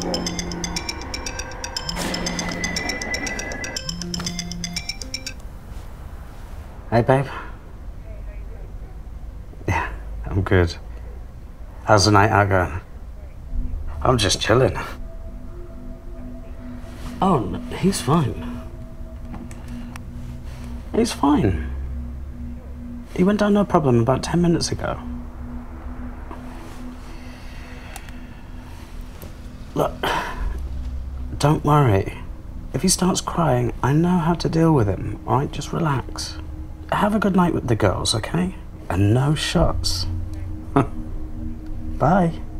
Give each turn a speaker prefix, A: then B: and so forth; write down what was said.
A: Hey, babe. Yeah, I'm good. How's the night out going? I'm just chilling. Oh, no, he's fine. He's fine. He went down no problem about 10 minutes ago. Look, don't worry. If he starts crying, I know how to deal with him, alright? Just relax. Have a good night with the girls, okay? And no shots. Bye.